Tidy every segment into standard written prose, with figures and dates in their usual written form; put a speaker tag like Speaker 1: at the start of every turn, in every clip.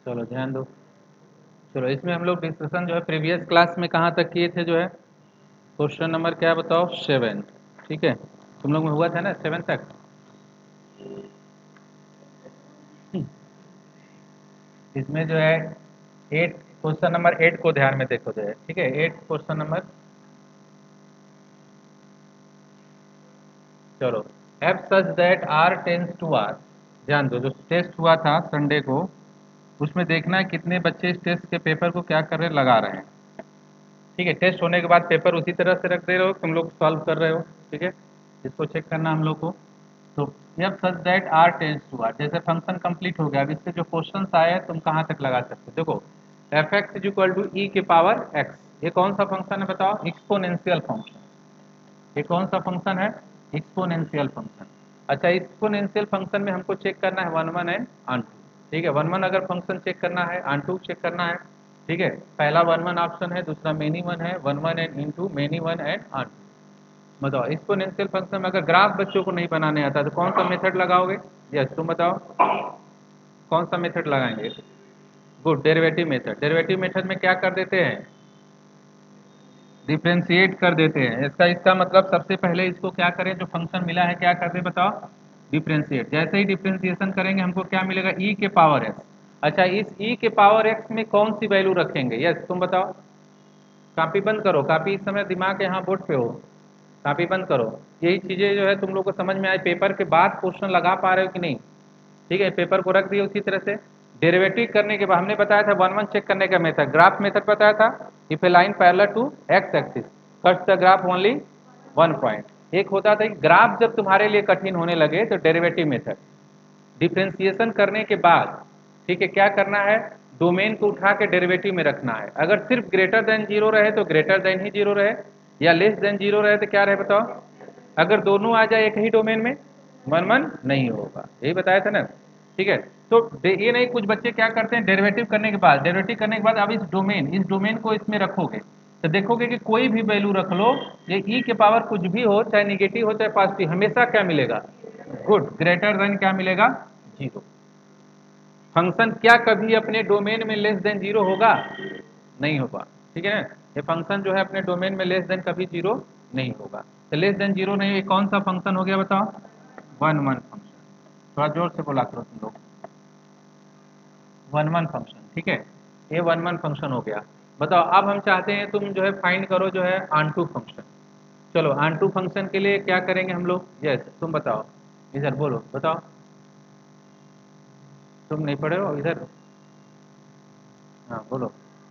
Speaker 1: चलो ध्यान दो। चलो इसमें हम लोग डिस्कशन जो है प्रीवियस क्लास में कहाँ तक किए थे, जो है क्वेश्चन नंबर क्या बताओ, 7। ठीक है, तुम लोग में हुआ था ना 7 तक। इसमें जो है 8, क्वेश्चन नंबर 8 को ध्यान में देखो जो है, ठीक है 8 क्वेश्चन नंबर। चलो, f such that R tends to R. ध्यान दो, जो टेस्ट हुआ था संडे को, उसमें देखना है कितने बच्चे इस टेस्ट के पेपर को क्या कर रहे हैं, लगा रहे हैं। ठीक है, टेस्ट होने के बाद पेपर उसी तरह से रख दे रहे हो, तुम लोग सॉल्व कर रहे हो। ठीक है, इसको चेक करना हम लोग को। तो f such that R tends to R, जैसे फंक्शन कंप्लीट हो गया, अब इससे जो क्वेश्चन आए हैं तुम कहाँ तक लगा सकते हो। देखो, f x is equal to e के पावर एक्स, ये कौन सा फंक्शन है बताओ, एक्सपोनेंशियल फंक्शन। ये कौन सा फंक्शन है, एक्सपोनेंशियल फंक्शन। अच्छा, एक्सपोनेंशियल फंक्शन में हमको चेक करना है one one and onto. ठीक है, वन वन अगर फंक्शन चेक करना है, आन टू चेक करना है। ठीक है, पहला वन वन ऑप्शन है, दूसरा मेनी वन है, one one and into, many one and onto. बताओ, एक्सपोनेंशियल फंक्शन में अगर ग्राफ बच्चों को नहीं बनाने आता तो कौन सा मेथड लगाओगे। यस, तुम बताओ कौन सा मेथड लगाएंगे। Good, derivative method. Derivative method में क्या कर देते हैं, डिफ्रेंशिएट कर देते हैं। इसका मतलब सबसे पहले इसको क्या करें, जो फंक्शन मिला है क्या कर दे बताओ, डिफ्रेंशिएट। जैसे ही डिफ्रेंशिएशन करेंगे हमको क्या मिलेगा, ई के पावर एक्स। अच्छा, इस ई के पावर एक्स में कौन सी वैल्यू रखेंगे, यस तुम बताओ। कॉपी बंद करो, कॉपी इस समय दिमाग यहाँ बोर्ड पे हो, कॉपी बंद करो। यही चीज़ें जो है तुम लोग को समझ में आए, पेपर के बाद क्वेश्चन लगा पा रहे हो कि नहीं। ठीक है, पेपर को रख दिए उसी तरह से। डेरिवेटिव करने के बाद हमने बताया था वन वन चेक करने का मेथड, ग्राफ मेथड बताया था। If a line parallel to x axis cuts the graph only one point. एक होता था कि ग्राफ जब तुम्हारे लिए कठिन होने लगे तो डेरिवेटिव मेथड। डिफ्रेंसिएशन करने के बाद ठीक है क्या करना है, डोमेन को उठा के डेरिवेटिव में रखना है। अगर सिर्फ ग्रेटर देन जीरो रहे तो ग्रेटर देन ही जीरो रहे, या लेस देन जीरो रहे तो क्या रहे बताओ। अगर दोनों आ जाए एक ही डोमेन में, वन वन नहीं होगा, यही बताया था ना। ठीक है, तो ये नहीं, कुछ बच्चे क्या करते हैं, डेरिवेटिव करने के बाद, अब इस डोमेन को इसमें रखोगे तो देखोगे कि कोई भी वैल्यू रख लो, ये ई के पावर कुछ भी हो, चाहे निगेटिव हो चाहे पॉजिटिव, हमेशा क्या मिलेगा, गुड, ग्रेटर देन क्या मिलेगा, जीरो। फंक्शन क्या कभी अपने डोमेन में लेस देन जीरो होगा, नहीं होगा। ठीक है ना, ये फंक्शन जो है अपने डोमेन में लेस देन कभी जीरो नहीं होगा। तो लेस देन जीरो नहीं, ये कौन सा फंक्शन हो गया बताओ, वन वन फंक्शन। थोड़ा जोर से बोला करो तुम लोग, वन वन फंक्शन। ठीक है, ये वन वन फंक्शन हो गया। बताओ, अब हम चाहते हैं तुम जो है फाइंड करो जो है आन टू फंक्शन। चलो, आन टू फंक्शन के लिए क्या करेंगे हम लोग, यस तुम बताओ, इधर बोलो बताओ, तुम नहीं पढ़े हो इधर, हाँ बोलो।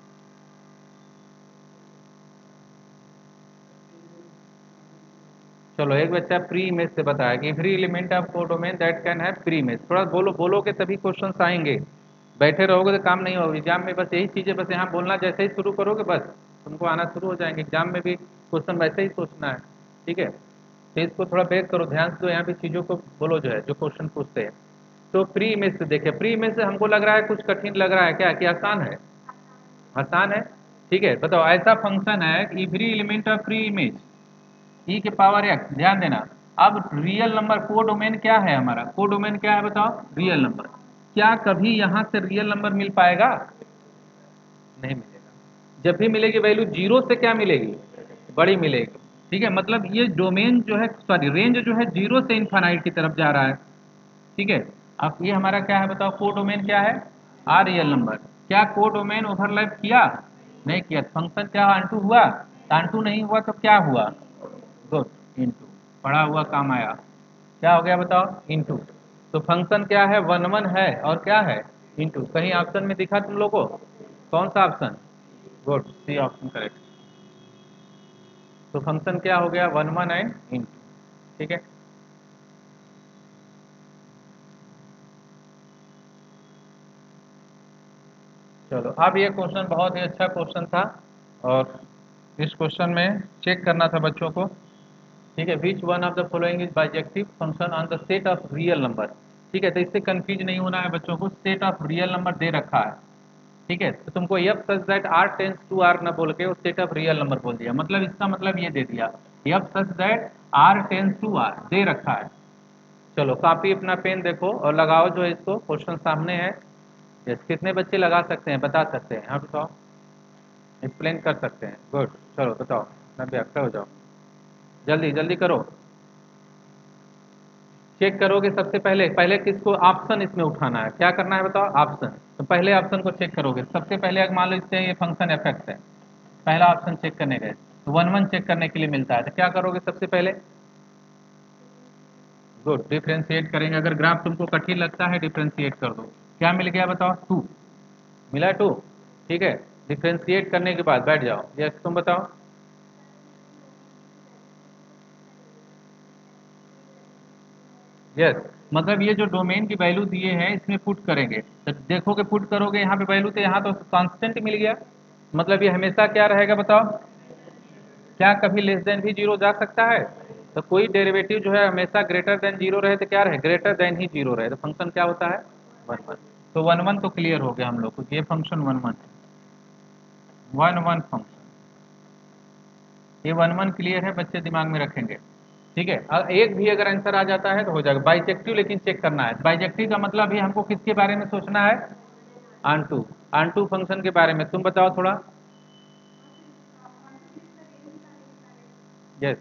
Speaker 1: चलो, एक बच्चा प्री इमेज से बताया कि free element of codomain that can have pre image. थोड़ा बोलो, बोलोगे तभी क्वेश्चंस आएंगे, बैठे रहोगे तो काम नहीं होगा एग्जाम में। बस यही चीज़ें, बस यहाँ बोलना जैसे ही शुरू करोगे बस तुमको आना शुरू हो जाएंगे, एग्जाम में भी क्वेश्चन वैसे ही सोचना है। ठीक है, तो इसको थोड़ा बेस करो, ध्यान से दो, यहाँ भी चीज़ों को बोलो जो है जो क्वेश्चन पूछते हैं। तो प्री इमेज से देखिए, प्री इमेज से हमको लग रहा है कुछ कठिन लग रहा है क्या, कि आसान है, आसान है। ठीक है, बताओ, ऐसा फंक्शन है कि every element of pre image e के पावर एक्स, ध्यान देना। अब रियल नंबर को डोमेन क्या है, हमारा को डोमेन क्या है बताओ, रियल नंबर। क्या कभी यहाँ से रियल नंबर मिल पाएगा, नहीं मिलेगा। जब भी मिलेगी वैल्यू जीरो से क्या मिलेगी, बड़ी मिलेगी। ठीक है, मतलब ये डोमेन जो है, सॉरी रेंज जो है जीरो से इन्फानाइट की तरफ जा रहा है। ठीक है, अब ये हमारा क्या है बताओ, को डोमेन क्या है, आर रियल नंबर। क्या को डोमेन ओवरलैप किया, नहीं किया। फंक्शन क्या आंटू हुआ, आंटू नहीं हुआ तो क्या हुआ, गुड, इंटू, पढ़ा हुआ काम आया। क्या हो गया बताओ, इंटू। तो फंक्शन क्या है, वन वन है और क्या है, इंटू। कहीं ऑप्शन में दिखा तुम लोगों को, कौन सा option, good, C option correct. तो फंक्शन क्या हो गया, वन वन एंड इंटू। ठीक है, चलो अब ये क्वेश्चन बहुत ही अच्छा क्वेश्चन था, और इस क्वेश्चन में चेक करना था बच्चों को। ठीक है, which one of the following is bijective function on the set of real number. ठीक है, तो इससे कंफ्यूज नहीं होना है बच्चों को, सेट ऑफ रियल नंबर दे रखा है। ठीक है, तो तुमको F such that R tends to R न बोल के उस सेट ऑफ रियल नंबर बोल दिया, मतलब इसका मतलब ये दे दिया, F such that R tends to R दे रखा है। चलो, कॉपी अपना पेन देखो और लगाओ जो है, इसको क्वेश्चन सामने है। यस, कितने बच्चे लगा सकते हैं, बता सकते हैं? हाँ बताओ, एक्सप्लेन कर सकते हैं। गुड, चलो बताओ, 90 अक्सर हो जाओ, जल्दी जल्दी करो। चेक करोगे सबसे पहले, पहले किसको ऑप्शन इसमें उठाना है, क्या करना है बताओ? ऑप्शन। तो पहले ऑप्शन को चेक करोगे सबसे पहले। अगर मान लो इससे ये फंक्शन एफेक्ट है, पहला ऑप्शन चेक करने गए तो 1 1 चेक करने के लिए मिलता है, तो क्या करोगे सबसे पहले? गुड, डिफ्रेंशिएट करेंगे। अगर ग्राफ तुमको कठिन लगता है डिफ्रेंशिएट कर दो। क्या मिल गया बताओ? 2 मिला, 2। ठीक है, डिफ्रेंशिएट करने के बाद बैठ जाओ। यस, तुम बताओ। यस, मतलब ये जो डोमेन की वैल्यू दिए हैं इसमें पुट करेंगे, तो देखोगे पुट करोगे यहाँ पे वैल्यू, तो यहाँ तो कांस्टेंट मिल गया, मतलब ये हमेशा क्या रहेगा बताओ? क्या कभी लेस देन भी जीरो जा सकता है? तो कोई डेरिवेटिव जो है हमेशा ग्रेटर देन जीरो रहे तो क्या रहे? ग्रेटर देन ही जीरो रहे, तो फंक्शन क्या होता है? 1 1। तो 1 1 तो क्लियर हो गया हम लोग को, ये फंक्शन 1 1 फंक्शन, ये 1 1 क्लियर है, बच्चे दिमाग में रखेंगे। ठीक है, एक भी अगर आंसर आ जाता है तो हो जाएगा बाइजेक्टिव, लेकिन चेक करना है बाइजेक्टिव का मतलब भी हमको किसके बारे में सोचना है? आंटू, आंटू फंक्शन के बारे में। तुम बताओ थोड़ा। यस,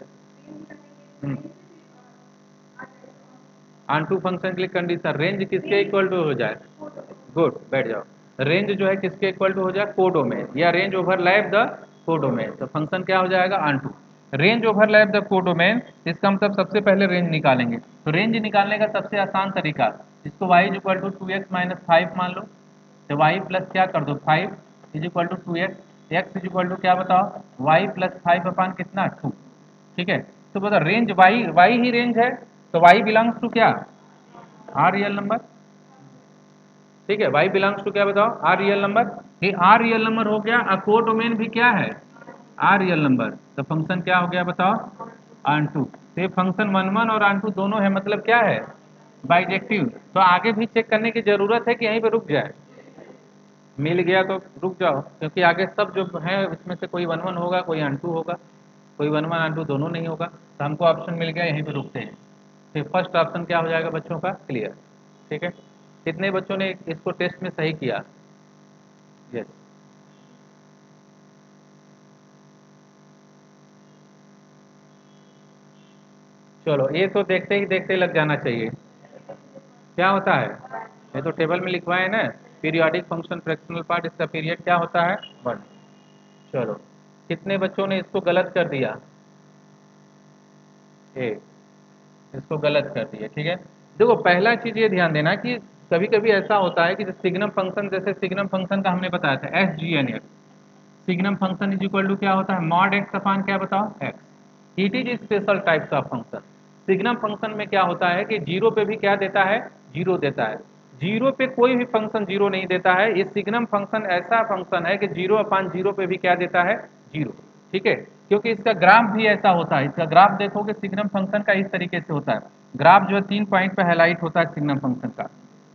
Speaker 1: आंटू फंक्शन के लिए कंडीशन रेंज किसके इक्वल टू हो जाए? गुड, बैठ जाओ। रेंज जो है किसके इक्वल टू हो जाए? कोडोमेन, या रेंज ओवरलैप द कोडोमेन, तो फंक्शन क्या हो जाएगा? Onto. Range overlap the codomain, इसका मतलब सबसे पहले रेंज निकालेंगे। तो रेंज निकालने का सबसे आसान तरीका, इसको y equal to 2x minus 5 मान लो, तो y प्लस क्या कर दो 5 is equal to 2x, x is equal to क्या बताओ? y प्लस 5 अपान कितना? 2। ठीक है, तो बता रेंज y ही रेंज है, तो y बिलोंग्स टू क्या? R real number. ठीक है, y बिलोंग्स टू क्या बताओ? R real number. ये आर रियल नंबर हो गया, और कोडोमेन भी क्या है? R real number. तो फंक्शन क्या हो गया बताओ? आन टू। तो ये फंक्शन 1 1 और आन टू दोनों है, मतलब क्या है? बाइजेक्टिव। तो आगे भी चेक करने की जरूरत है कि यहीं पे रुक जाए? मिल गया तो रुक जाओ, क्योंकि आगे सब जो है उसमें से कोई 1 1 होगा, कोई आन टू होगा, कोई 1 1 आन टू दोनों नहीं होगा, तो हमको ऑप्शन मिल गया, यहीं पे रुकते हैं। फिर फर्स्ट ऑप्शन क्या हो जाएगा बच्चों का? क्लियर। ठीक है, कितने बच्चों ने इसको टेस्ट में सही किया? यस, चलो ये तो देखते ही देखते लग जाना चाहिए। क्या होता है? ये तो टेबल में लिखवाए है ना, पीरियोडिक फंक्शन फ्रैक्शनल पार्ट, इसका पीरियड क्या होता है? 1। चलो, कितने बच्चों ने इसको गलत कर दिया? ए, इसको गलत कर दिया। ठीक है, देखो पहला चीज ये ध्यान देना कि कभी कभी ऐसा होता है कि सिग्नम फंक्शन, जैसे सिग्नम फंक्शन का हमने बताया था S G N x, signum function is equal to क्या होता है? मॉड एक्स अपान क्या बताओ? X. It is special types of function. Signum function में क्या होता है कि जीरो पे भी क्या देता है? जीरो देता है। जीरो पे कोई भी फंक्शन जीरो नहीं देता है, ये सिग्नम फंक्शन ऐसा फंक्शन है कि जीरो अपान जीरो पे भी क्या देता है? जीरो। ठीक है, क्योंकि इसका ग्राफ भी ऐसा होता है, इसका ग्राफ देखोगे सिग्नम फंक्शन का इस तरीके से होता है, ग्राफ जो है 3 पॉइंट पे हाईलाइट होता है सिग्नम फंक्शन का,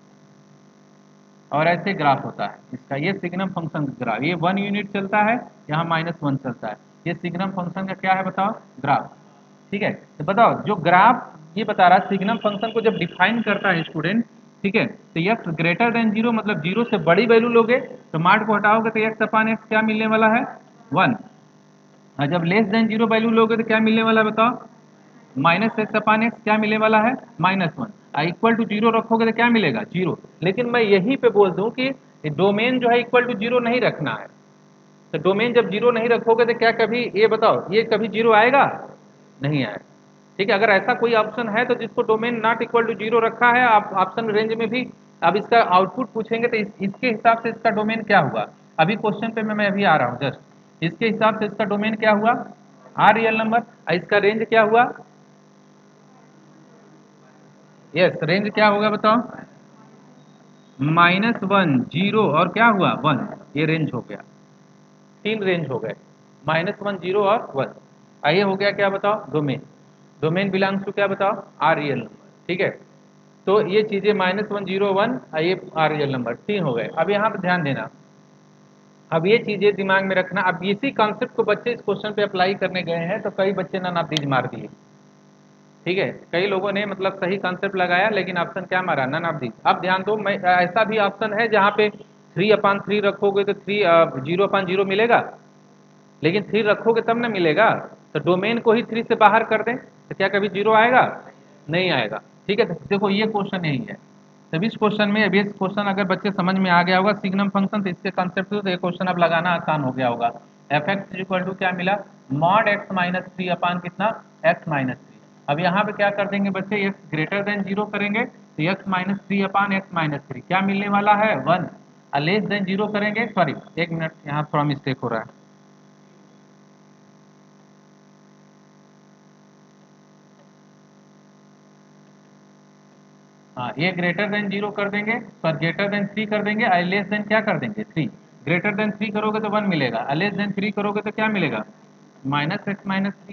Speaker 1: और ऐसे ग्राफ होता है इसका। ये सिग्नम फंक्शन ग्राफ, ये 1 यूनिट चलता है, यहाँ -1 चलता है, ये सिग्नम फंक्शन का क्या है बताओ? ग्राफ। ठीक है, तो बताओ जो ग्राफ ये बता रहा है सिग्नम फंक्शन को जब डिफाइन करता है स्टूडेंट, ठीक है, तो एक्स ग्रेटर देन जीरो, मतलब जीरो से बड़ी वैल्यू लोगे तो मार्ट को हटाओगे तो एक्स अपान एक्स क्या मिलने वाला है? 1। और जब लेस देन जीरो वैल्यू लोगे तो क्या मिलने वाला है बताओ? माइनस एक्स अपान एक्स क्या मिलने वाला है? -1। इक्वल टू जीरो रखोगे तो क्या मिलेगा? जीरो। लेकिन मैं यहीं पे बोल दूं कि डोमेन जो है इक्वल टू जीरो नहीं रखना है, तो डोमेन जब जीरो नहीं रखोगे तो क्या कभी ये बताओ ये कभी जीरो आएगा? नहीं आएगा। ठीक है, अगर ऐसा कोई ऑप्शन है तो जिसको domain not equal to zero रखा है, आप ऑप्शन रेंज में भी अब इसका आउटपुट पूछेंगे तो इसके हिसाब से इसका डोमेन क्या हुआ? अभी क्वेश्चन पे मैं अभी आ रहा हूँ जस्ट, इसके हिसाब से इसका डोमेन क्या हुआ? R real number. इसका रेंज क्या हुआ? यस, रेंज क्या होगा बताओ? -1 जीरो और क्या हुआ? 1। ये रेंज हो गया, 3 रेंज हो गए, -1 जीरो और 1। आइए हो गया क्या बताओ? डोमेन। डोमेन बिलोंग्स टू क्या बताओ? R real number. ठीक है, तो ये चीजें -1 0 1, ये आर रियल नंबर 3 हो गए। अब यहाँ पर ध्यान देना, अब ये चीजें दिमाग में रखना। अब इसी कॉन्सेप्ट को बच्चे इस क्वेश्चन पे अप्लाई करने गए हैं तो कई बच्चे ना नातीज मार दिए। ठीक है, कई लोगों ने मतलब सही कॉन्सेप्ट लगाया लेकिन ऑप्शन क्या मारा, नन ऑफ दिस। अब ध्यान दो, मैं ऐसा भी ऑप्शन है जहाँ पे 3/3 रखोगे तो 0/0 मिलेगा, लेकिन 3 रखोगे तब ना मिलेगा। तो डोमेन को ही 3 से बाहर कर दें तो क्या कभी 0 आएगा? नहीं आएगा। ठीक है, तो देखो ये क्वेश्चन यही है। तब इस क्वेश्चन में, अभी इस क्वेश्चन अगर बच्चे समझ में आ गया होगा सिग्नम फंक्शन, तो इसके कॉन्सेप्ट से तो ये क्वेश्चन अब लगाना आसान हो गया होगा। एफ एक्स इक्वल टू क्या मिला, mod x minus three upon कितना, एक्स माइनस थ्री। अब यहाँ पे क्या कर देंगे बच्चे, एक्स ग्रेटर देन 0 करेंगे तो x minus three upon x minus three क्या मिलने वाला है, 1। और लेस देन 0 करेंगे, सॉरी एक मिनट यहाँ थोड़ा मिस्टेक हो रहा है। हाँ, ये ग्रेटर देन 0 कर देंगे, पर ग्रेटर देन 3 कर देंगे, और लेस देन क्या कर देंगे, 3। ग्रेटर देन 3 करोगे तो 1 मिलेगा, और लेस देन 3 करोगे तो क्या मिलेगा, माइनस एक्स माइनस थ्री,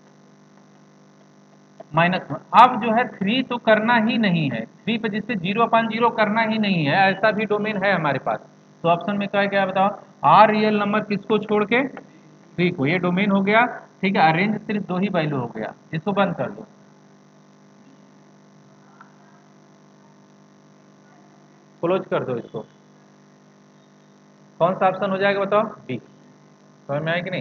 Speaker 1: -1। अब जो है 3 तो करना ही नहीं है, 3 पे जिससे 0/0 करना ही नहीं है, ऐसा भी डोमेन है हमारे पास। तो ऑप्शन में क्या है, क्या बताओ, आर रियल नंबर किसको छोड़ के, 3 को, ये डोमेन हो गया। ठीक है, अरेंज सिर्फ 2 ही वैल्यू हो गया, इसको बंद कर दो, क्लोज कर दो इसको। कौन सा ऑप्शन हो जाएगा बताओ, बी। समझ में आया कि नहीं,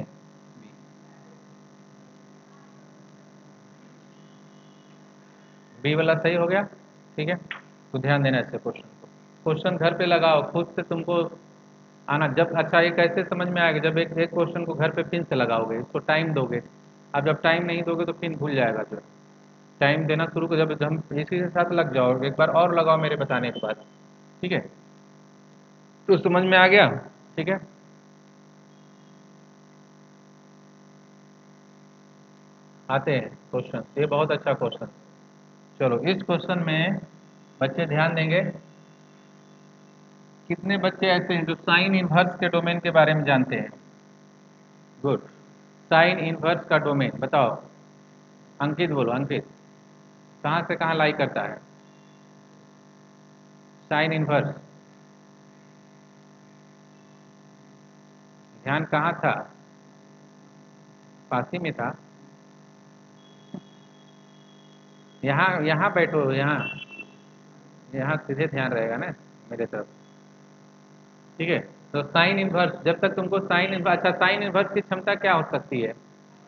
Speaker 1: बी वाला सही हो गया। ठीक है, तो ध्यान देना इससे क्वेश्चन को, क्वेश्चन घर पे लगाओ खुद से, तुमको आना जब, अच्छा ये कैसे समझ में आएगा, जब एक एक क्वेश्चन को घर पे पिन से लगाओगे, इसको टाइम दोगे। अब जब टाइम नहीं दोगे तो पिन भूल जाएगा, जो टाइम देना शुरू कर, जब हम इसी के साथ लग जाओ, एक बार और लगाओ मेरे बताने के बाद। ठीक है, तो समझ में आ गया। ठीक है, आते हैं क्वेश्चन, ये बहुत अच्छा क्वेश्चन। चलो इस क्वेश्चन में बच्चे ध्यान देंगे, कितने बच्चे ऐसे हैं जो साइन इनवर्स के डोमेन के बारे में जानते हैं? गुड, साइन इनवर्स का डोमेन बताओ, अंकित बोलो, अंकित कहाँ से कहाँ लाई करता है साइन इनवर्स, ध्यान कहाँ था, पास ही में था, यहाँ यहाँ बैठो, यहाँ यहाँ सीधे ध्यान रहेगा ना मेरे तरफ। ठीक है, तो साइन इनवर्स, जब तक तुमको साइन इनवर्स, अच्छा साइन इनवर्स की क्षमता क्या हो सकती है,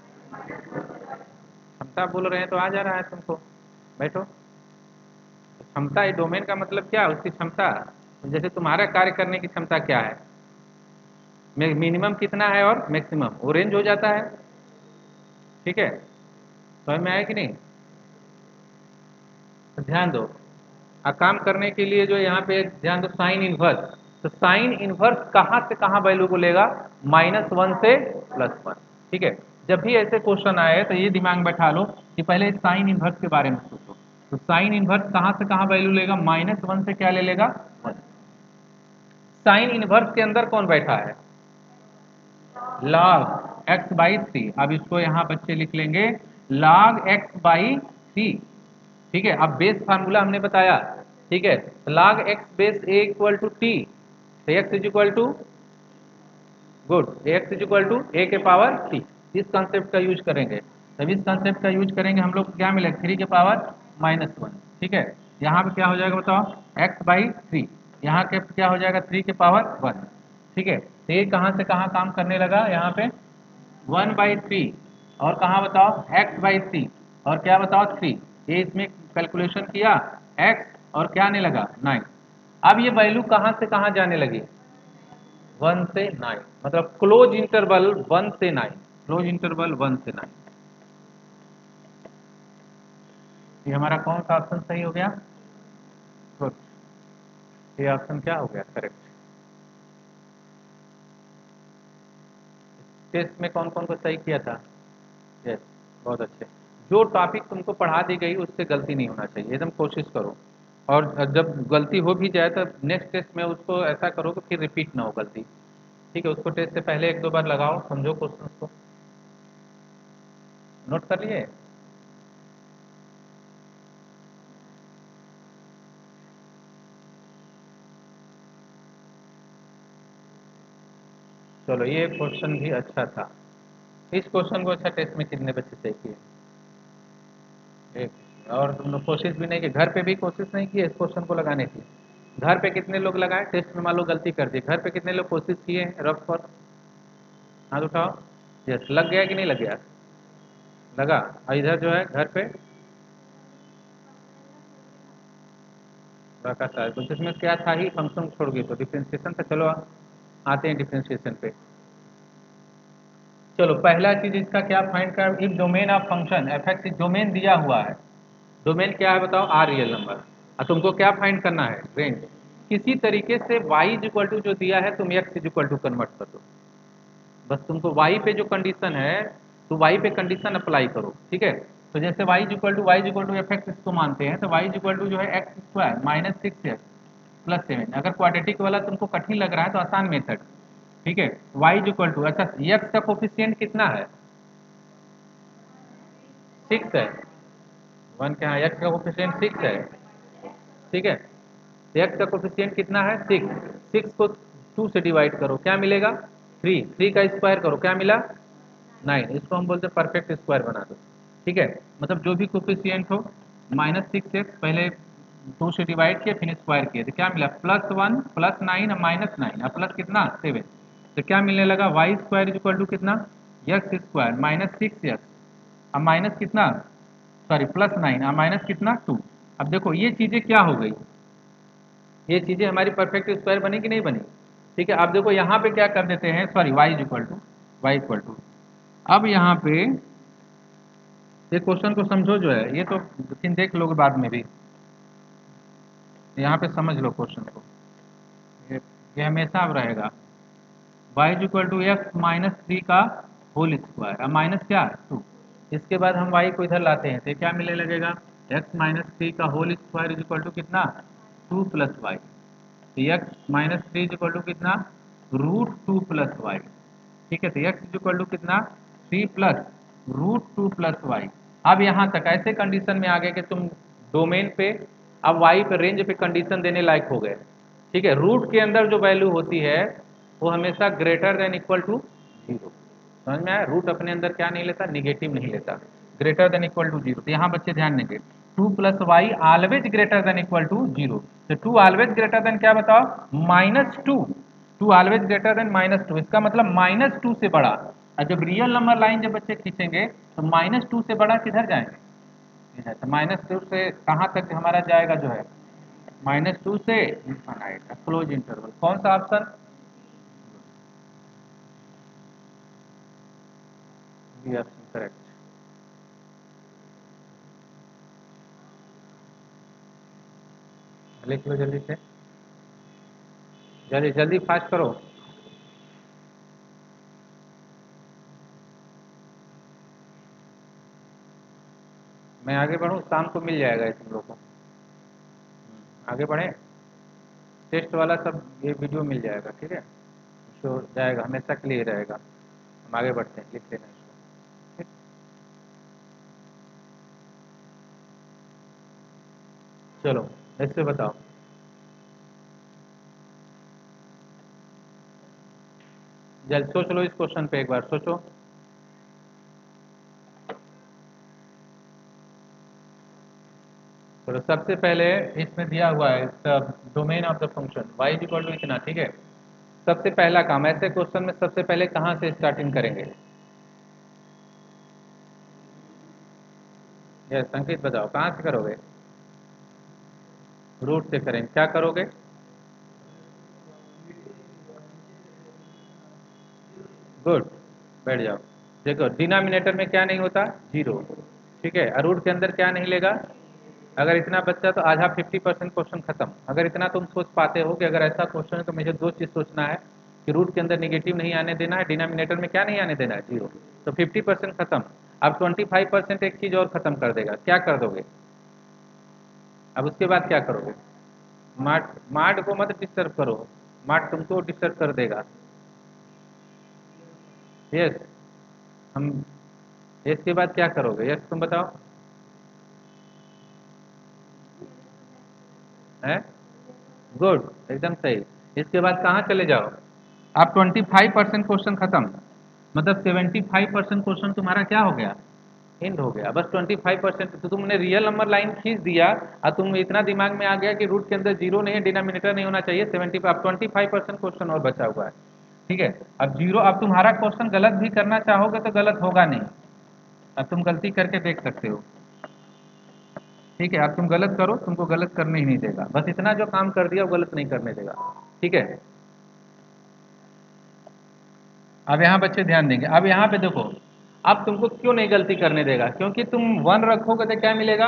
Speaker 1: क्षमता बोल रहे हैं तो आ जा रहा है तुमको, बैठो। क्षमता, ये डोमेन का मतलब क्या है, उसकी क्षमता, जैसे तुम्हारा कार्य करने की क्षमता क्या है, मिनिमम कितना है और मैक्सिमम, वो रेंज हो जाता है। ठीक है, समझ में आया कि नहीं, तो ध्यान दो। काम करने के लिए जो यहाँ पे ध्यान दो, साइन इनवर्स, तो साइन इनवर्स कहाँ से कहाँ वैल्यू को लेगा, -1 से +1। ठीक है, जब भी ऐसे क्वेश्चन आए तो ये दिमाग में बैठा लो कि पहले साइन इनवर्स के बारे में सोचो। तो साइन इनवर्स कहाँ से कहाँ वैल्यू लेगा, -1 से क्या ले लेगा, 1। साइन इनवर्स के अंदर कौन बैठा है, log x/3। अब इसको यहाँ बच्चे लिख लेंगे log x/3। ठीक है, अब बेस फार्मूला हमने बताया। ठीक है, log x base a equal to T, तो x is equal to, good, x is equal to a के पावर t। इस कॉन्सेप्ट का यूज करेंगे, तब इस कॉन्सेप्ट का यूज करेंगे हम लोग, क्या मिलेगा, 3 के पावर -1। ठीक है, यहाँ पे क्या हो जाएगा बताओ, x/3, यहाँ के क्या हो जाएगा, 3 के पावर 1। ठीक है, तो ये कहाँ से कहाँ काम करने लगा, यहाँ पे 1/3, और कहाँ बताओ, x/3, और क्या बताओ 3, ये इसमें कैलकुलेशन किया, x और क्या आने लगा, 9। अब ये वैल्यू कहाँ से कहाँ जाने लगी, 1 से 9, मतलब क्लोज इंटरवल 1 से 9, क्लोज इंटरवल 1 से 9। ये हमारा कौन सा ऑप्शन सही हो गया, गुड, ये ऑप्शन क्या हो गया, करेक्ट। टेस्ट में कौन कौन को सही किया था, यस, बहुत अच्छे। जो टॉपिक तुमको पढ़ा दी गई उससे गलती नहीं होना चाहिए, एकदम कोशिश करो। और जब गलती हो भी जाए तो नेक्स्ट टेस्ट में उसको ऐसा करो कि फिर रिपीट ना हो गलती। ठीक है, उसको टेस्ट से पहले 1-2 बार लगाओ, समझो क्वेश्चन को, नोट कर लिए। चलो ये क्वेश्चन भी अच्छा था। इस क्वेश्चन को अच्छा टेस्ट में कितने बच्चे सही किए, एक और तुम लोग कोशिश भी नहीं की, घर पे भी कोशिश नहीं की इस क्वेश्चन को लगाने की। घर पे कितने लोग लगाए, टेस्ट में मान लो गलती कर दी, घर पे कितने लोग कोशिश किए हैं रफ पर, हाथ उठाओ। यस, लग गया कि नहीं लग गया? लगा। और इधर जो है घर पे रखा था, तो जिसमें क्या था ही फंक्शन छोड़ गई तो डिफ्रेंशिएशन था। चलो आते हैं डिफ्रेंशिएशन पे। चलो पहला चीज इसका क्या फाइंड कर, if domain of function F x, domain दिया हुआ है, डोमेन क्या है बताओ, आर रियल नंबर। और तुमको क्या फाइंड करना है, रेंज। किसी तरीके से y इज इक्वल टू जो दिया है तुम x is equal to convert कर दो। बस तुमको y पे जो कंडीशन है तो y पे कंडीशन अप्लाई करो, ठीक है। तो जैसे y equal to F x इसको मानते हैं, तो y इक्वल टू जो है x square minus 6x plus 7। अगर क्वाड्रेटिक वाला तुमको कठिन लग रहा है तो आसान मेथड, ठीक है। y इक्वल टू, अच्छा x का कोफिशिएंट कितना है, 6 है। 1 के यहाँ x का कोफिशिएंट 6 है, ठीक है। x का कोफिशिएंट कितना है, 6। 6 को 2 से डिवाइड करो, क्या मिलेगा, 3। 3 का स्क्वायर करो, क्या मिला, 9। इसको हम बोलते हैं परफेक्ट स्क्वायर बना दो, ठीक है। मतलब जो भी कोफिशिएंट हो, -6x पहले 2 से डिवाइड किए फिर स्क्वायर किए तो क्या मिला, +1 +9 और -9 और प्लस कितना 7। तो क्या मिलने लगा, वाई स्क्वायर इक्वल टू कितना, एक्स स्क्वायर -6x अब माइनस कितना, सॉरी +9 और माइनस कितना 2। अब देखो ये चीज़ें क्या हो गई, ये चीज़ें हमारी परफेक्ट स्क्वायर बनी कि नहीं बनी, ठीक है। अब देखो यहाँ पे क्या कर देते हैं, सॉरी y इक्वल टू अब यहाँ पे ये क्वेश्चन को समझो जो है, ये तो लेकिन देख लोगे बाद में भी, यहाँ पे समझ लो क्वेश्चन को, ये हमेशा अब रहेगा y=x -3 का होल स्क्वायर, अब माइनस क्या 2। इसके बाद हम y को इधर लाते हैं तो क्या मिलने लगेगा, x-3 का whole square is equal to कितना, 2 + y। तो x-3 इज इक्वल टू कितना, √2 + y, ठीक है। तो x इज इक्वल टू कितना, 3 प्लस √2 + y। अब यहाँ तक ऐसे कंडीशन में आ गए कि तुम डोमेन पे अब y पे रेंज पे कंडीशन देने लायक हो गए, ठीक है। रूट के अंदर जो वैल्यू होती है वो हमेशा ग्रेटर देन इक्वल टू 0, समझ में आया। रूट अपने अंदर क्या नहीं लेता, निगेटिव नहीं लेता, ग्रेटर देन इक्वल टू 0। तो यहाँ बच्चे ध्यान देंगे, 2 + y always greater than equal to 0। तो 2 ऑलवेज ग्रेटर देन क्या बताओ, -2। 2 ऑलवेज ग्रेटर देन -2, इसका मतलब -2 से बड़ा। और जब रियल नंबर लाइन जब बच्चे खींचेंगे तो -2 से बड़ा किधर जाएंगे, इधर। तो -2 से कहाँ तक हमारा जाएगा जो है, -2 से इनफाइनाइट, क्लोज इंटरवल। कौन सा ऑप्शन, बी ऑप्शन करेक्ट। लिख लो जल्दी से, जल्दी जल्दी फास्ट करो। मैं आगे बढ़ूँ, शाम को मिल जाएगा ये तुम लोग को। आगे बढ़े, टेस्ट वाला सब ये वीडियो मिल जाएगा, ठीक है। तो जाएगा, हमेशा के लिए रहेगा। हम आगे बढ़ते हैं, लिख लेना इसको, ठीक। चलो इससे बताओ, जल्द सोच लो इस क्वेश्चन पे, एक बार सोचो। चलो सबसे पहले इसमें दिया हुआ है domain of the function y equal to इतना, ठीक है। सबसे पहला काम, ऐसे क्वेश्चन में सबसे पहले कहाँ से स्टार्टिंग करेंगे, यह संकेत बताओ कहाँ से करोगे, रूट से करेंगे, क्या करोगे, गुड, बैठ जाओ। देखो डिनोमिनेटर में क्या नहीं होता, 0, ठीक है। और रूट के अंदर क्या नहीं लेगा, अगर इतना बच्चा तो आधा 50% क्वेश्चन खत्म। अगर इतना तुम सोच पाते हो कि अगर ऐसा क्वेश्चन है तो मुझे दो चीज़ सोचना है कि रूट के अंदर निगेटिव नहीं आने देना है, डिनोमिनेटर में क्या नहीं आने देना है, 0। तो 50% खत्म। अब 25% एक चीज़ और खत्म कर देगा, क्या कर दोगे, अब उसके बाद क्या करोगे, मार्ट मार्ट को मत डिस्टर्ब करो, मार्ट तुमको डिस्टर्ब कर देगा। यस, हम इसके बाद क्या करोगे, यस तुम बताओ, है, गुड, एकदम सही। इसके बाद कहाँ चले जाओ, आप 25% क्वेश्चन खत्म, मतलब 75% क्वेश्चन तुम्हारा क्या हो गया, इंड हो गया बस 25%। तो तुमने रियल नंबर लाइन खींच दिया और तुम इतना दिमाग में आ गया कि रूट के अंदर जीरो नहीं है, डिनोमिनेटर नहीं होना चाहिए 70। अब 25% क्वेश्चन और बचा हुआ है। ठीक है, अब जीरो, अब तुम्हारा क्वेश्चन गलत भी करना चाहोगे तो गलत होगा नहीं, अब तुम गलती करके देख सकते हो। ठीक है, अब तुम गलत करो, तुमको गलत करने ही नहीं देगा, बस इतना जो काम कर दिया वो गलत नहीं करने देगा। ठीक है, अब यहाँ बच्चे ध्यान देंगे। अब यहाँ पे देखो, अब तुमको क्यों नहीं गलती करने देगा, क्योंकि तुम वन रखोगे तो क्या मिलेगा,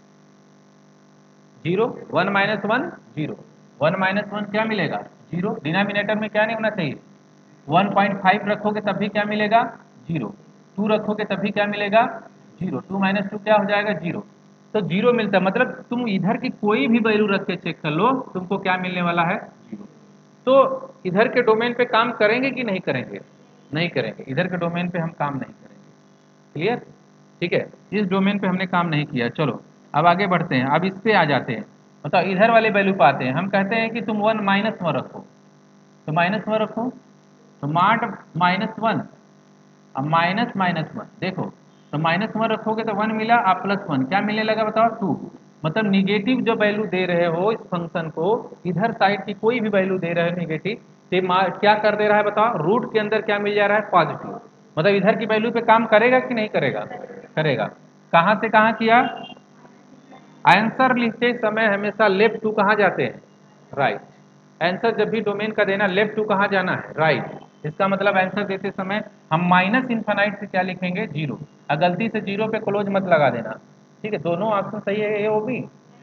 Speaker 1: zero. One minus one zero, one minus one क्या मिलेगा, जीरो। डिनोमिनेटर में क्या नहीं होना चाहिए, 1.5 रखोगे तब भी क्या मिलेगा, जीरो। टू रखोगे तब भी क्या मिलेगा, जीरो। टू माइनस टू क्या हो जाएगा, जीरो। तो जीरो मिलता है, मतलब तुम इधर की कोई भी वैल्यू रख के चेक कर लो, तुमको क्या मिलने वाला है, जीरो। तो इधर के डोमेन पे काम करेंगे कि नहीं करेंगे, नहीं करेंगे, इधर के डोमेन पे हम काम नहीं करेंगे। क्लियर। ठीक है, इस डोमेन पे हमने काम नहीं किया। चलो अब आगे बढ़ते हैं, अब इस पे आ जाते हैं, मतलब इधर वाले वैल्यू पे आते हैं। हम कहते हैं कि तुम वन माइनस वन रखो, तो माइनस वन रखो, तो मार्ट माइनस वन। अब माइनस माइनस वन देखो, तो माइनस वन रखोगे तो वन मिला, आप प्लस वन क्या मिलने लगा बताओ, टू। मतलब निगेटिव जो वैल्यू दे रहे हो इस फंक्शन को, इधर साइड की कोई भी वैल्यू दे रहे हो निगेटिव, तो क्या कर दे रहा है बताओ, रूट के अंदर क्या मिल जा रहा है, पॉजिटिव। मतलब इधर की वैल्यू पे काम करेगा कि नहीं करेगा, करेगा। कहाँ से कहाँ किया, आंसर लिखते समय हमेशा लेफ्ट टू कहाँ जाते हैं, राइट। आंसर जब भी डोमेन का देना, लेफ्ट टू कहाँ जाना है, राइट। इसका मतलब आंसर देते समय हम माइनस इन्फानाइट से क्या लिखेंगे, जीरो। और गलती से जीरो पे क्लोज मत लगा देना। ठीक है, दोनों ऑप्शन सही है, ए ओ बी।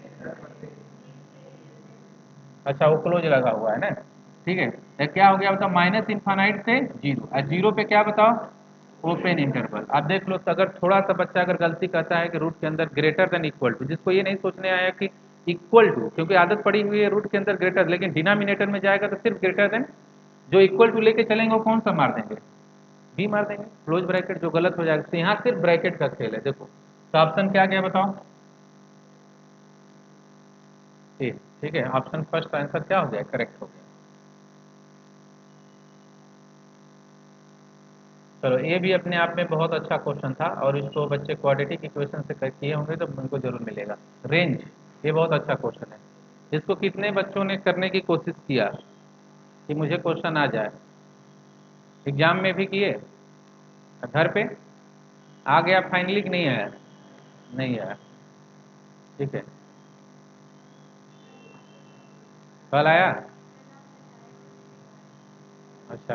Speaker 1: अच्छा, वो क्लोज लगा हुआ है ना। ठीक है, तो क्या हो गया बताओ, माइनस इन्फानाइट से जीरो, और जीरो पे क्या बताओ, ओपन इंटरवल। आप देख लो, तो अगर थोड़ा सा बच्चा अगर गलती करता है कि रूट के अंदर ग्रेटर देन इक्वल टू, जिसको ये नहीं सोचने आया कि इक्वल टू, क्योंकि आदत पड़ी हुई है रूट के अंदर ग्रेटर, लेकिन डिनोमिनेटर में जाएगा तो सिर्फ ग्रेटर देन, जो इक्वल टू लेके चलेंगे वो कौन सा मार देंगे, बी मार देंगे, क्लोज ब्रैकेट, जो गलत हो जाएगा। तो यहाँ सिर्फ ब्रैकेट का खेल है। देखो, तो ऑप्शन क्या गया बताओ, ए। ठीक है, ऑप्शन फर्स्ट आंसर क्या हो गया, करेक्ट हो गया। चलो, ये भी अपने आप में बहुत अच्छा क्वेश्चन था, और इसको बच्चे क्वाड्रेटिक इक्वेशन से किए होंगे तो उनको जरूर मिलेगा। रेंज, ये बहुत अच्छा क्वेश्चन है। इसको कितने बच्चों ने करने की कोशिश किया कि मुझे क्वेश्चन आ जाए, एग्जाम में भी किए, घर पे आ गया फाइनली कि नहीं आया, नहीं आया। ठीक है, कल आया, अच्छा।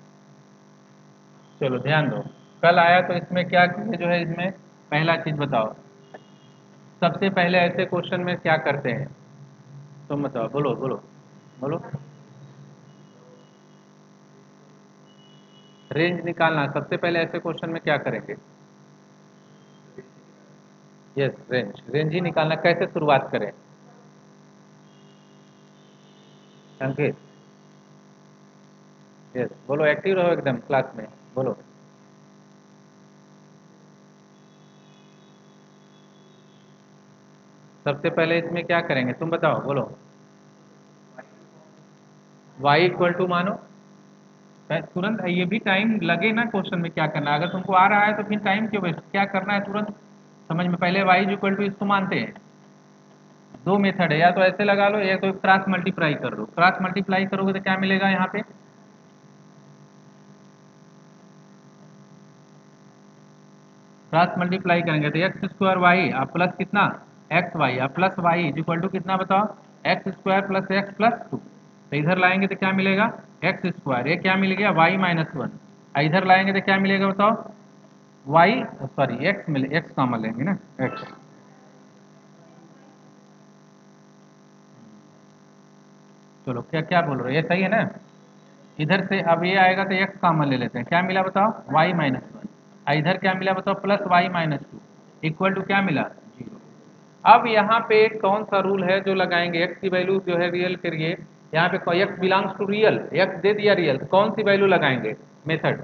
Speaker 1: चलो ध्यान दो, कल आया तो इसमें क्या किए, जो है इसमें पहला चीज बताओ, सबसे पहले ऐसे क्वेश्चन में क्या करते हैं, तुम बताओ, बोलो बोलो बोलो। रेंज निकालना, सबसे पहले ऐसे क्वेश्चन में क्या करेंगे, यस, रेंज, रेंज ही निकालना। कैसे शुरुआत करें, अंकित, यस, बोलो, एक्टिव रहो एकदम क्लास में, बोलो। सबसे पहले इसमें क्या करेंगे, तुम बताओ, बोलो। y इक्वल टू मानो, तुरंत ये भी टाइम लगे ना क्वेश्चन में क्या करना है। अगर तुमको आ रहा है तो फिर टाइम क्यों वेस्ट, क्या करना है तुरंत समझ में। पहले y इक्वल टू इसको मानते हैं, दो मेथड है, या तो ऐसे लगा लो या तो क्रॉस मल्टीप्लाई कर लो। क्रॉस मल्टीप्लाई करोगे तो क्या मिलेगा यहाँ पे, क्रॉस मल्टीप्लाई करेंगे तो एक्स स्क्वायर वाई आप प्लस कितना, एक्स वाई आप प्लस वाई इक्वल टू कितना बताओ, x square plus x plus two. तो इधर लाएंगे तो क्या मिलेगा, एक्स स्क्वायर, ये क्या मिल गया, वाई माइनस वन। इधर लाएंगे तो क्या मिलेगा बताओ, वाई, सॉरी एक्स मिले, एक्स कॉमन लेंगे ना, एक्स। चलो, क्या क्या बोल रहे हो, ये सही है ना। इधर से अब ये आएगा तो एक्स कॉमन ले लेते हैं, क्या मिला बताओ, वाई माइनस वन। इधर क्या मिला बताओ, plus y minus two equal to क्या मिला, जीरो। अब यहाँ पे कौन सा रूल है जो लगाएंगे, एक्स की वैल्यू जो है रियल के लिए, यहाँ पे x belongs to real, x दे दिया रियल, कौन सी वैल्यू लगाएंगे, method,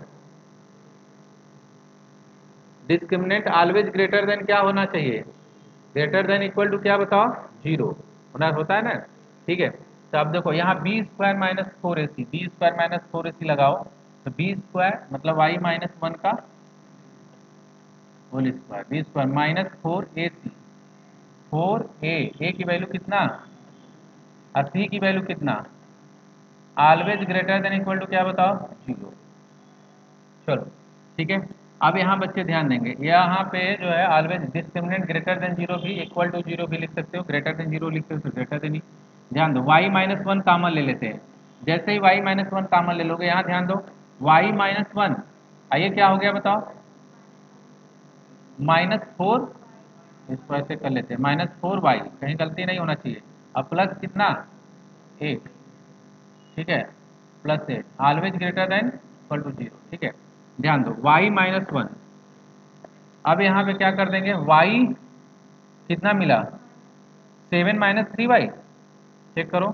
Speaker 1: discriminant always greater than क्या होना चाहिए, ग्रेटर देन इक्वल टू क्या बताओ, जीरो होना होता है ना। ठीक है, तो अब देखो यहाँ B square minus four A C, B square minus four A C लगाओ, तो बी स्क्वायर मतलब वाई माइनस वन का whole square B square minus 4ac 4a की वैल्यू कितना और c की वैल्यू कितना always greater than equal to क्या बताओ 0। चलो ठीक है। अब यहाँ बच्चे ध्यान देंगे, यहाँ पे जो है ऑलवेज डिस्क्रिमिनेंट ग्रेटर देन 0 भी इक्वल टू 0 भी लिख सकते हो, ग्रेटर देन 0 लिख सकते हो, ग्रेटर देन ही। ध्यान दो y माइनस वन कामन ले लेते हैं। जैसे ही y माइनस वन कामन ले लोगे, यहाँ ध्यान दो y माइनस वन आइए क्या हो गया बताओ -4, इसको ऐसे कर लेते हैं -4y, कहीं गलती नहीं होना चाहिए। अब प्लस कितना 8, ठीक है, plus 8 always greater than equal to 0। ठीक है, ध्यान दो y माइनस वन। अब यहाँ पे क्या कर देंगे y कितना मिला 7 माइनस 3y, चेक करो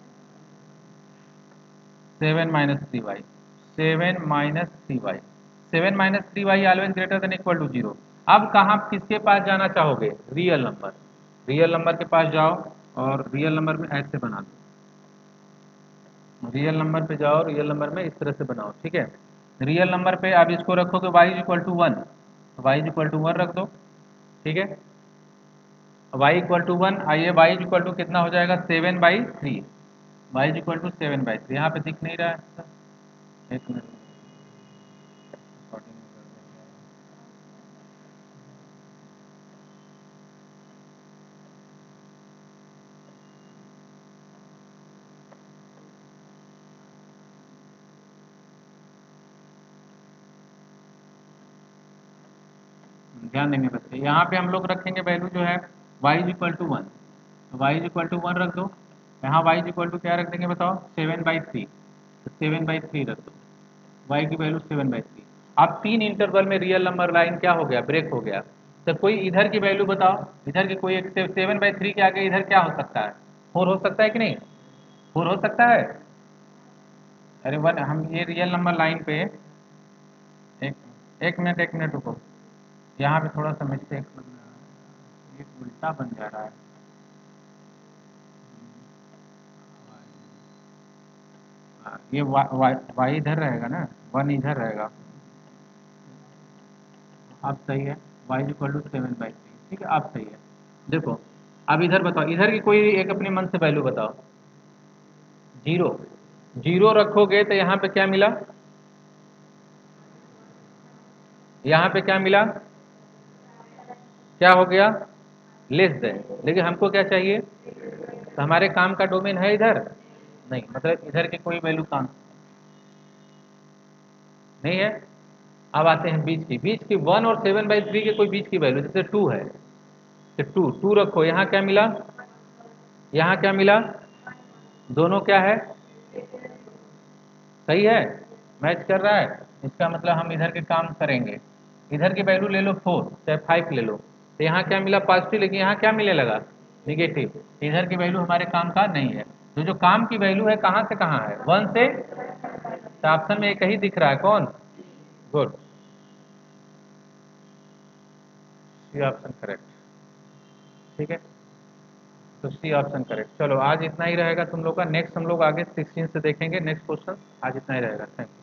Speaker 1: 7 minus 3y 7 minus 3y 7 minus 3y always greater than equal to 0। अब कहाँ किसके पास जाना चाहोगे रियल नंबर, रियल नंबर के पास जाओ और रियल नंबर में ऐसे बना दो, रियल नंबर पे जाओ, रियल नंबर में इस तरह से बनाओ। ठीक है, रियल नंबर पे आप इसको रखोगे y equal to 1, y equal to 1 रख दो। ठीक है, y इक्वल टू 1, आइए y इक्वल टू कितना हो जाएगा 7/3, y इक्वल टू 7/3। यहाँ पे दिख नहीं रहा है, एक मिनट recording में कर देंगे। ध्यान देंगे बच्चे, यहाँ पे हम लोग रखेंगे वैल्यू जो है y इक्वल टू 1, तो y इक्वल टू 1 रख दो। यहाँ y इक्वल टू क्या रख देंगे बताओ 7/3, तो 7/3 रख दो, y की वैल्यू 7/3। अब 3 इंटरवल में रियल नंबर लाइन क्या हो गया ब्रेक हो गया। तो कोई इधर की वैल्यू बताओ, इधर की कोई एक 7/3 के आगे इधर क्या हो सकता है 4 हो सकता है कि नहीं, 4 हो सकता है। अरे वन हम ये रियल नंबर लाइन पे एक एक मिनट रुको, यहाँ पे थोड़ा सा मिस्टेक बन रहा है, ये उल्टा बन जा रहा है। ये वाई इधर रहेगा ना, 1 इधर रहेगा। अब सही है, y इक्वल टू 7/3। ठीक है, अब सही है। देखो अब इधर बताओ, इधर की कोई एक अपने मन से वैल्यू बताओ। 0, 0 रखोगे तो यहाँ पे क्या मिला, यहाँ पे क्या मिला, क्या हो गया लेस देन। लेकिन हमको क्या चाहिए, तो हमारे काम का डोमेन है इधर नहीं, मतलब इधर की कोई वैल्यू काम नहीं है। अब आते हैं बीच की 1 और 7/3 के कोई बीच की वैल्यू, जैसे 2 है तो 2 रखो, यहाँ क्या मिला, यहाँ क्या मिला, दोनों क्या है सही है, मैच कर रहा है। इसका मतलब हम इधर के काम करेंगे, इधर की वैल्यू ले लो 4 चाहे 5 ले लो, तो यहाँ क्या मिला पॉजिटिव, लेकिन यहाँ क्या मिले लगा निगेटिव। इधर की वैल्यू हमारे काम का नहीं है। तो जो काम की वैल्यू है कहाँ से कहाँ है 1 से, तो ऑप्शन में एक ही दिख रहा है कौन, गुड, सी ऑप्शन करेक्ट। ठीक है, तो सी ऑप्शन करेक्ट। चलो आज इतना ही रहेगा तुम लोग का, नेक्स्ट हम लोग आगे 16 से देखेंगे नेक्स्ट क्वेश्चन, आज इतना ही रहेगा, थैंक यू।